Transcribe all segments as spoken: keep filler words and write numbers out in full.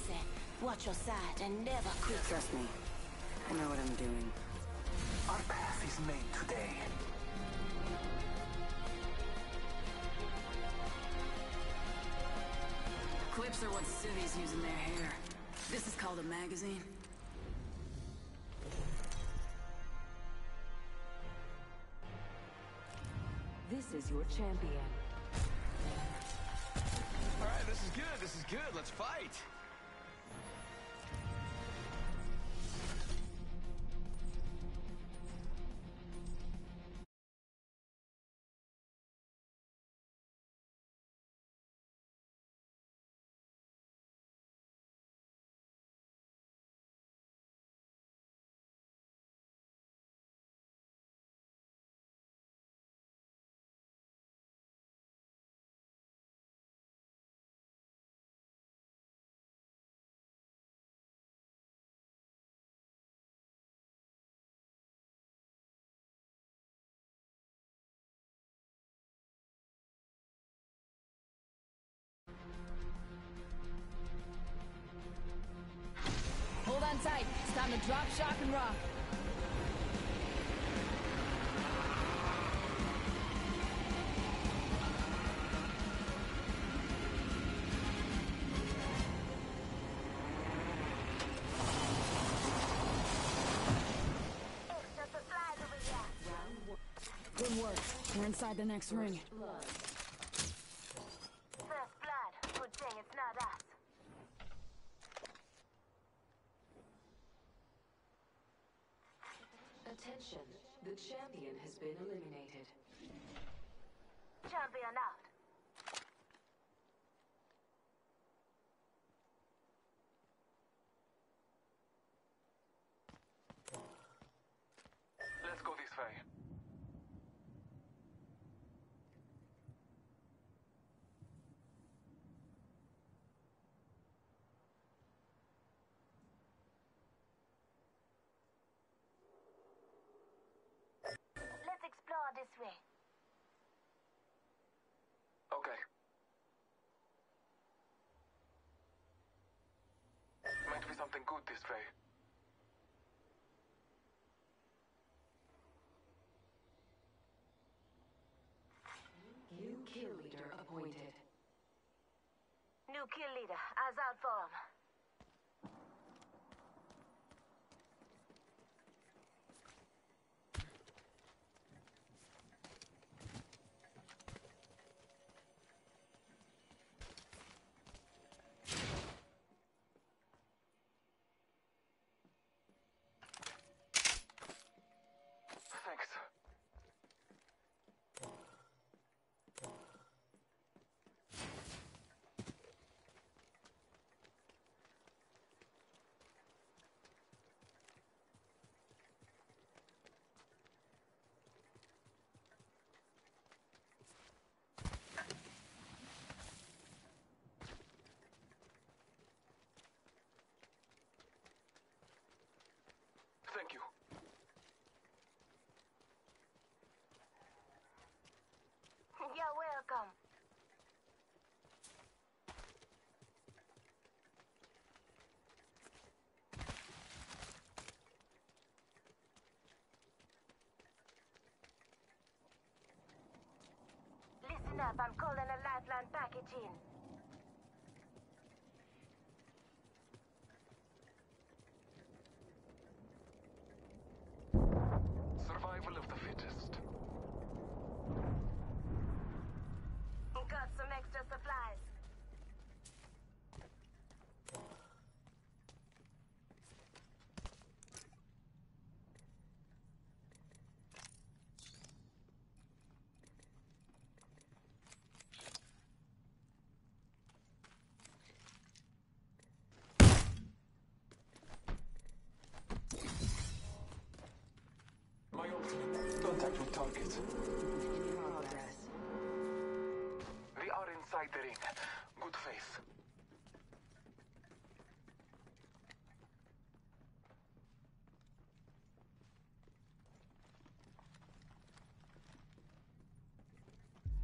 easy. Watch your side and never quit. Trust me. I know what I'm doing. Our path is made today. Clips are what civvies use in their hair. This is called a magazine. This is your champion. Alright, this is good, this is good, let's fight! Hold on tight. It's time to drop, shock, and rock. Extra supplies over here. Good work. We're inside the next ring. First blood. Good thing it's not us. Attention, the champion has been eliminated. Champion out. Let's go this way. Let's explore this way. Okay. Might be something good this way. New kill leader appointed. New kill leader. Eyes out for him. Thanks. Thank you. You're welcome. Listen up, I'm calling a lifeline package in. Survival of the fittest. Got some extra supplies. My ultimate. Contact with target. Progress. We are inside the ring. Good faith.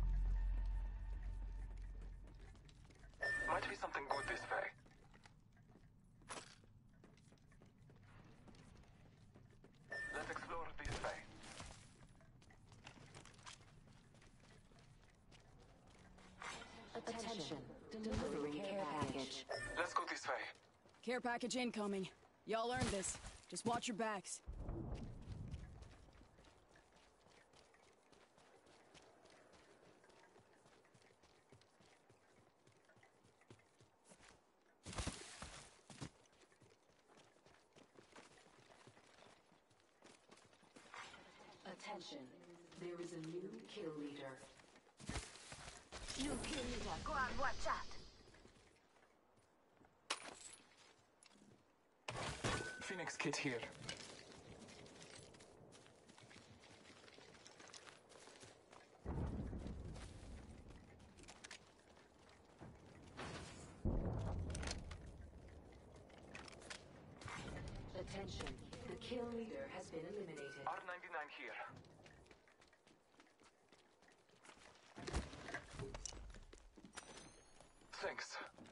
Might be something good this way. Attention, delivering care package. Let's go this way. Care package incoming. Y'all earned this. Just watch your backs. Attention, there is a new kill leader. New kill leader. Go on, watch out. Phoenix kit here. Attention, the kill leader has been eliminated. R ninety-nine here. Thanks.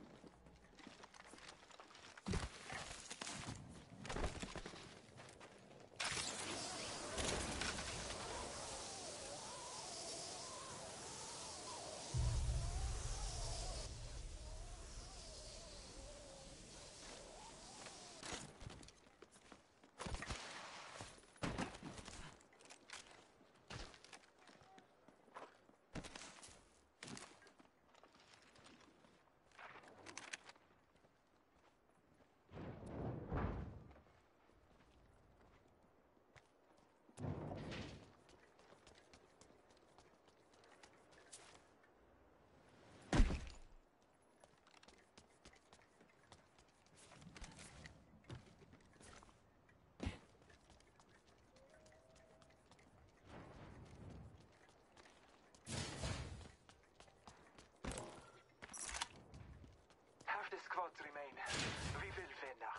Half the squads remain. We will win now.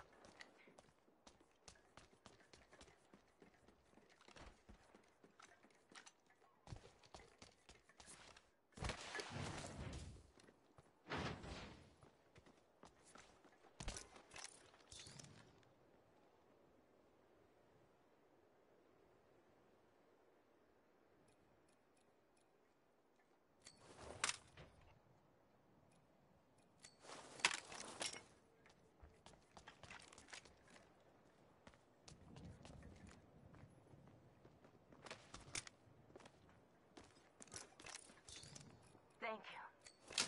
Thank you.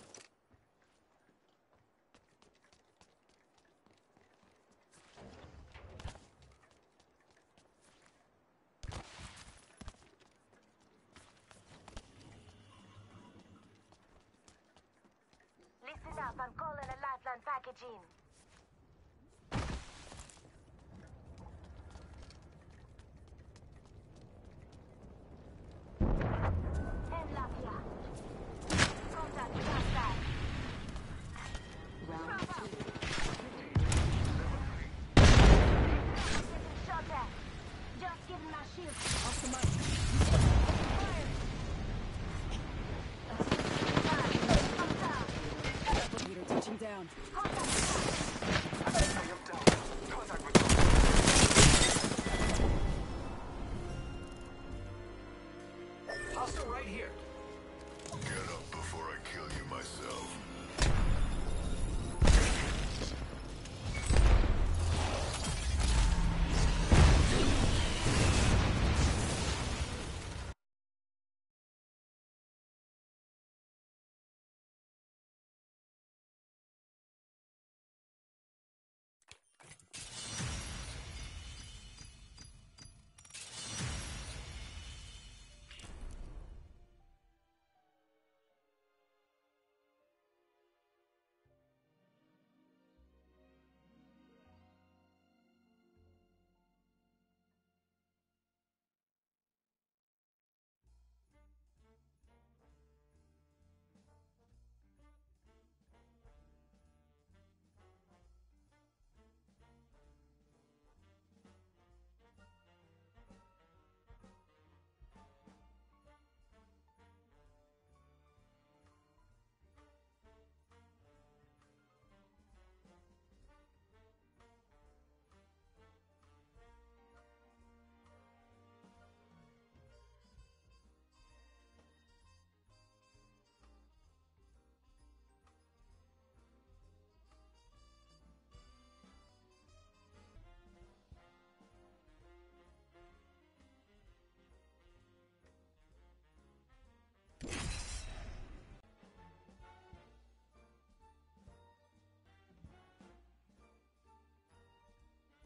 Listen up, I'm calling a lifeline package in.